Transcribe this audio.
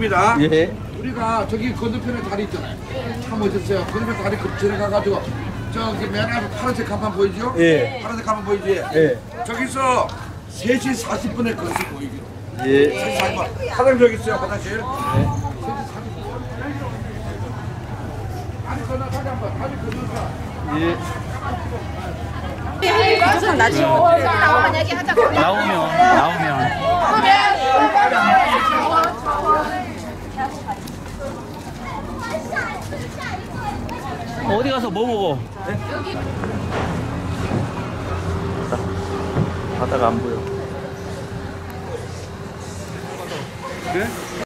묻습니다. 예. 우리가 저기 건너편에 다리 있잖아요. 참 멋졌어요. 건너편 다리 근처에 가가지고 저기 맨 앞에 파란색 간판 보이죠? 예. 파란색 간판 보이지? 예. 저기서 3시 40분에 건수 보이기로. 예. 3시 40분. 화장실 여기 있어요, 화장실. 다리 건너가자 한번. 다리 건너가. 예. 나중에 나오면 얘기하자. 나오면. 어디 가서 뭐 먹어? 네? 바다가 안 보여. 그래?